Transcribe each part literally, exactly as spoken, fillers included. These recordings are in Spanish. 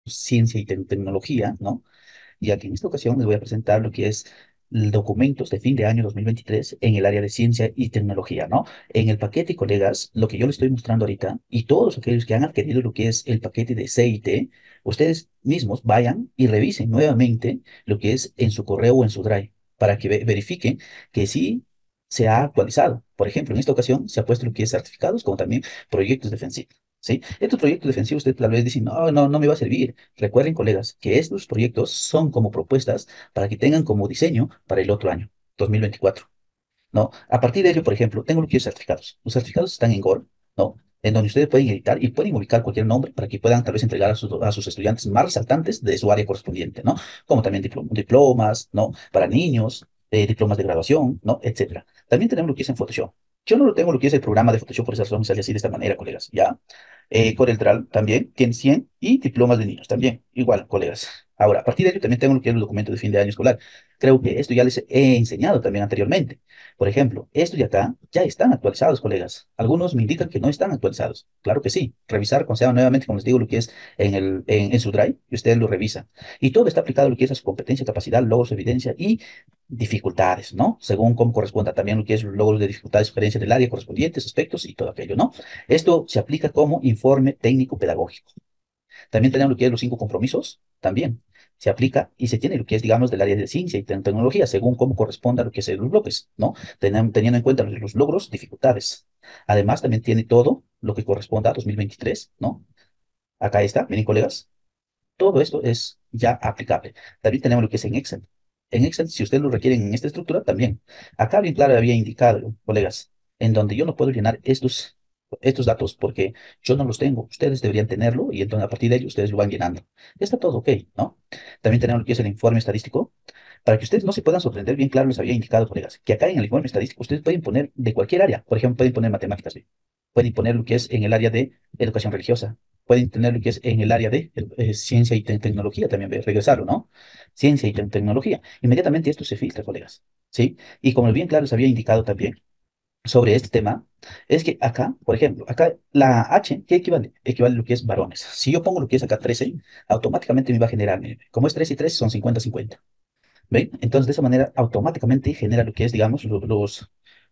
ciencia y tec- tecnología, ¿no? Ya que en esta ocasión les voy a presentar lo que es l- documentos de fin de año dos mil veintitrés en el área de ciencia y tecnología, ¿no? En el paquete, colegas, lo que yo les estoy mostrando ahorita, y todos aquellos que han adquirido lo que es el paquete de C I T, ustedes mismos vayan y revisen nuevamente lo que es en su correo o en su Drive, para que ve- verifiquen que sí se ha actualizado. Por ejemplo, en esta ocasión se ha puesto lo que es certificados, como también proyectos defensivos. ¿Sí? Estos proyectos defensivos, usted tal vez dice, no, no, no me va a servir. Recuerden, colegas, que estos proyectos son como propuestas para que tengan como diseño para el otro año, dos mil veinticuatro, ¿no? A partir de ello, por ejemplo, tengo lo que es certificados. Los certificados están en Gore, ¿no? En donde ustedes pueden editar y pueden ubicar cualquier nombre para que puedan tal vez entregar a sus, a sus estudiantes más resaltantes de su área correspondiente, ¿no? Como también diplom- diplomas, ¿no? Para niños, eh, diplomas de graduación, ¿no? Etcétera. También tenemos lo que es en Photoshop. Yo no lo tengo lo que es el programa de Photoshop, por esa razón sale así de esta manera, colegas, ¿ya? Eh, CorelDRAW también tiene cien y diplomas de niños también, igual, colegas. Ahora, a partir de ello también tengo lo que es el documento de fin de año escolar. Creo que esto ya les he enseñado también anteriormente. Por ejemplo, estos de acá ya están actualizados, colegas. Algunos me indican que no están actualizados. Claro que sí. Revisar con SEO nuevamente, como les digo, lo que es en, el, en, en su Drive, y ustedes lo revisan. Y todo está aplicado a lo que es a su competencia, capacidad, logros, evidencia y dificultades, ¿no? Según cómo corresponda también lo que es los logros de dificultades, sugerencias del área correspondientes, aspectos y todo aquello, ¿no? Esto se aplica como informe técnico pedagógico. También tenemos lo que es los cinco compromisos, también se aplica y se tiene lo que es, digamos, del área de ciencia y te- tecnología, según cómo corresponda a lo que es los bloques, ¿no? Tenem- teniendo en cuenta los, los logros, dificultades. Además, también tiene todo lo que corresponda a dos mil veintitrés, ¿no? Acá está, miren, colegas, todo esto es ya aplicable. También tenemos lo que es en Excel. En Excel, si ustedes lo requieren en esta estructura, también. Acá bien claro había indicado, colegas, en donde yo no puedo llenar estos, estos datos porque yo no los tengo. Ustedes deberían tenerlo y entonces a partir de ello ustedes lo van llenando. Está todo ok, ¿no? También tenemos lo que es el informe estadístico. Para que ustedes no se puedan sorprender, bien claro les había indicado, colegas, que acá en el informe estadístico ustedes pueden poner de cualquier área. Por ejemplo, pueden poner matemáticas, ¿sí? Pueden poner lo que es en el área de educación religiosa, pueden tener lo que es en el área de eh, ciencia y te- tecnología, también ve- regresarlo, ¿no? Ciencia y te- tecnología. Inmediatamente esto se filtra, colegas, ¿sí? Y como bien claro les había indicado también sobre este tema, es que acá, por ejemplo, acá la H, ¿qué equivale? Equivale a lo que es varones. Si yo pongo lo que es acá trece, automáticamente me va a generar, mire, como es trece y trece son cincuenta cincuenta. ¿Ven? Entonces, de esa manera, automáticamente genera lo que es, digamos, lo- los,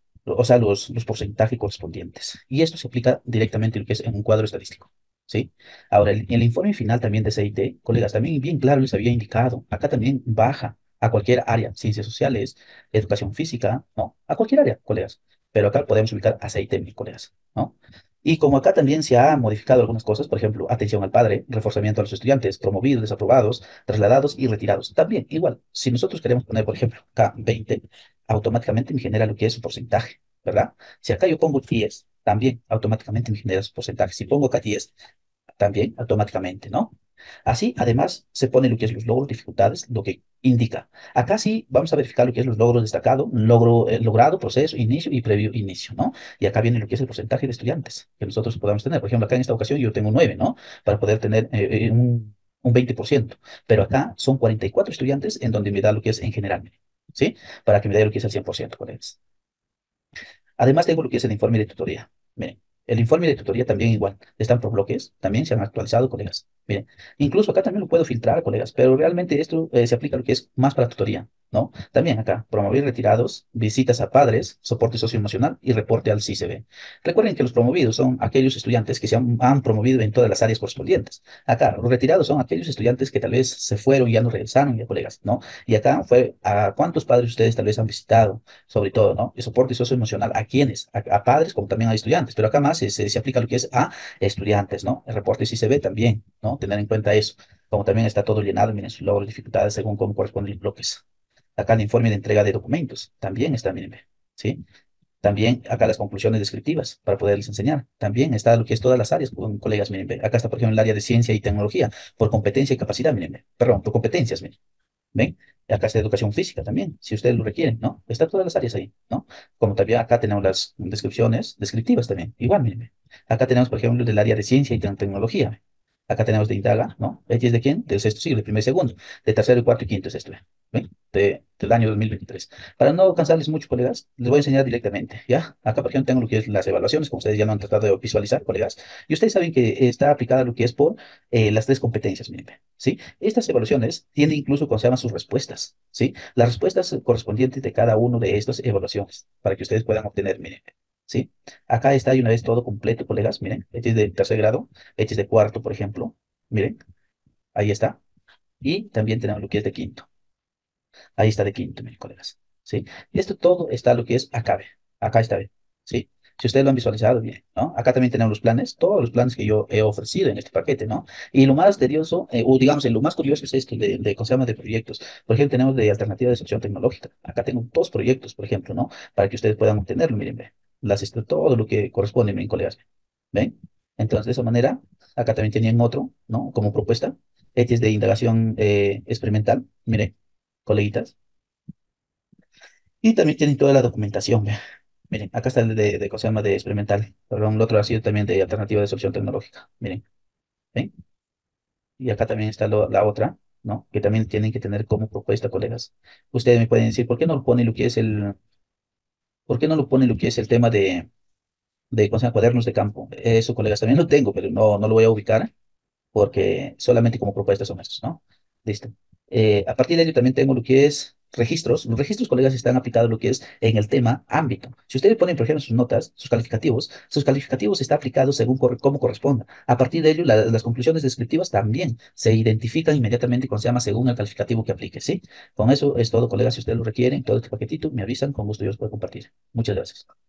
o sea, los, los porcentajes correspondientes. Y esto se aplica directamente lo que es en un cuadro estadístico, ¿sí? Ahora, el, el informe final también de C I T, colegas, también bien claro les había indicado, acá también baja a cualquier área, ciencias sociales, educación física, no, a cualquier área, colegas. Pero acá podemos ubicar a C I T, mis colegas, ¿no? Y como acá también se ha modificado algunas cosas, por ejemplo, atención al padre, reforzamiento a los estudiantes, promovidos, desaprobados, trasladados y retirados. También, igual, si nosotros queremos poner, por ejemplo, acá veinte, automáticamente me genera lo que es su porcentaje, ¿verdad? Si acá yo pongo diez, también automáticamente me genera su porcentaje. Si pongo acá diez, también automáticamente, ¿no? Así, además, se pone lo que es los logros, dificultades, lo que indica. Acá sí vamos a verificar lo que es los logros destacados, logro, eh, logrado, proceso, inicio y previo inicio, ¿no? Y acá viene lo que es el porcentaje de estudiantes que nosotros podamos tener. Por ejemplo, acá en esta ocasión yo tengo nueve, ¿no? Para poder tener eh, eh, un, un veinte por ciento. Pero acá son cuarenta y cuatro estudiantes en donde me da lo que es en general, ¿sí? Para que me dé lo que es el cien por ciento, colegas. Además, tengo lo que es el informe de tutoría. Miren, el informe de tutoría también igual. Están por bloques, también se han actualizado, colegas. Miren, incluso acá también lo puedo filtrar, colegas, pero realmente esto eh, se aplica a lo que es más para tutoría, ¿no? También acá, promover retirados, visitas a padres, soporte socioemocional y reporte al C I C B. Recuerden que los promovidos son aquellos estudiantes que se han, han promovido en todas las áreas correspondientes. Acá, los retirados son aquellos estudiantes que tal vez se fueron y ya no regresaron, ya, colegas, ¿no? Y acá fue a cuántos padres ustedes tal vez han visitado, sobre todo, ¿no? El soporte socioemocional, ¿a quiénes? A, a padres como también a estudiantes, pero acá más se, se, se aplica lo que es a estudiantes, ¿no? El reporte sí se ve también, ¿no? Tener en cuenta eso, como también está todo llenado, miren sus logros, dificultades según cómo corresponden los bloques. Acá el informe de entrega de documentos, también está, miren, ve, ¿sí? También acá las conclusiones descriptivas para poderles enseñar. También está lo que es todas las áreas, con colegas, miren, ve. Acá está, por ejemplo, el área de ciencia y tecnología, por competencia y capacidad, miren, ve. Perdón, por competencias, miren. ¿Ven? Y acá está educación física también, si ustedes lo requieren, ¿no? Están todas las áreas ahí, ¿no? Como también acá tenemos las descripciones descriptivas también, igual, miren. Acá tenemos, por ejemplo, del área de ciencia y tec- tecnología. Acá tenemos de Indaga, ¿no? Este es de quién? Del sexto siglo, el primero y segundo. De tercero y cuarto y quinto es esto, ¿ven? De, del año dos mil veintitrés. Para no cansarles mucho, colegas, les voy a enseñar directamente, ¿ya? Acá, por ejemplo, tengo lo que es las evaluaciones, como ustedes ya lo han tratado de visualizar, colegas. Y ustedes saben que está aplicada lo que es por eh, las tres competencias, miren, ve, ¿sí? Estas evaluaciones tienen incluso, como se llaman, sus respuestas, ¿sí? Las respuestas correspondientes de cada uno de estas evaluaciones, para que ustedes puedan obtener, miren, ve, ¿sí? Acá está de una vez todo completo, colegas, miren, este es de tercer grado, este es de cuarto, por ejemplo, miren, ahí está. Y también tenemos lo que es de quinto. Ahí está de quinto, mis colegas. ¿Sí? Y esto todo está lo que es acá, ve. Acá está, ve. ¿Sí? Si ustedes lo han visualizado bien, ¿no? Acá también tenemos los planes, todos los planes que yo he ofrecido en este paquete, ¿no? Y lo más tedioso, eh, o digamos, eh, lo más curioso es esto de, de, ¿cómo se llama? De proyectos. Por ejemplo, tenemos de alternativa de solución tecnológica. Acá tengo dos proyectos, por ejemplo, ¿no? Para que ustedes puedan obtenerlo, miren, ve. Las, este, todo lo que corresponde, miren, colegas. ¿Ven? Entonces, de esa manera, acá también tenían otro, ¿no? Como propuesta. Este es de indagación eh, experimental, mire, coleguitas. Y también tienen toda la documentación, vea. Miren, acá está el de, de, ¿cómo se llama? De experimental. Perdón, el otro ha sido también de alternativa de solución tecnológica. Miren, ¿ven? Y acá también está lo- la otra, ¿no? Que también tienen que tener como propuesta, colegas. Ustedes me pueden decir, ¿por qué no lo pone lo que es el, ¿por qué no lo pone lo que es el tema de, de, ¿cómo se llama? Cuadernos de campo? Eso, colegas, también lo tengo, pero no, no lo voy a ubicar porque solamente como propuestas son estos, ¿no? Listo. Eh, a partir de ello también tengo lo que es registros. Los registros, colegas, están aplicados lo que es en el tema ámbito. Si ustedes ponen, por ejemplo, sus notas, sus calificativos, sus calificativos están aplicados según corre- cómo corresponda. A partir de ello, la- las conclusiones descriptivas también se identifican inmediatamente cuando se llama según el calificativo que aplique, ¿sí? Con eso es todo, colegas. Si ustedes lo requieren, todo este paquetito, me avisan, con gusto yo los puedo compartir. Muchas gracias.